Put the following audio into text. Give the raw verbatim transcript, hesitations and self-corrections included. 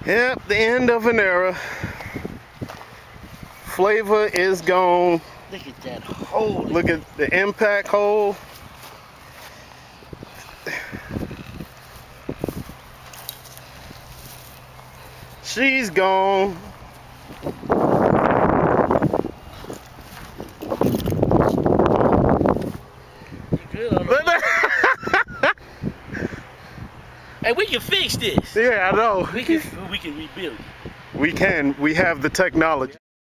Yep, the end of an era. Flava is gone. Look at that hole. Look at the impact hole. She's gone. You good on that? Hey, we can fix this. Yeah, I know. We can we can rebuild it. We can. We have the technology.